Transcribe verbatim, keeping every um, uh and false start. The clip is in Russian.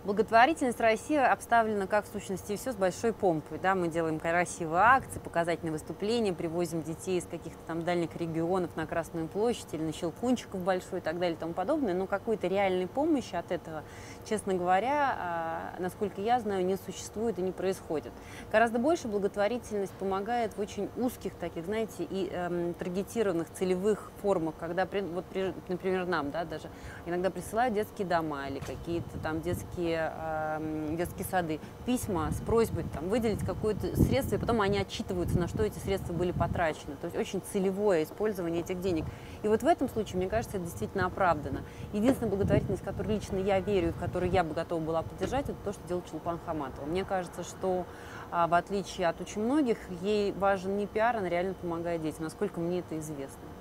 Благотворительность России обставлена, как в сущности и все, с большой помпой. Да? Мы делаем красивые акции, показательные выступления, привозим детей из каких-то там дальних регионов на Красную площадь или на Щелкунчиков большой и так далее и тому подобное. Но какой-то реальной помощи от этого, честно говоря, а, насколько я знаю, не существует и не происходит. Гораздо больше благотворительность помогает в очень узких таких, знаете, и эм, таргетированных целевых формах, когда, при, вот, при, например, нам, да, даже иногда присылают детские дома или какие-то там детские детские сады, письма с просьбой там, выделить какое-то средство, и потом они отчитываются, на что эти средства были потрачены. То есть очень целевое использование этих денег. И вот в этом случае, мне кажется, это действительно оправдано. Единственная благотворительность, в которую лично я верю, и в которую я бы готова была поддержать, это то, что делает Чулпан Хаматова. Мне кажется, что в отличие от очень многих, ей важен не пиар, она реально помогает детям, насколько мне это известно.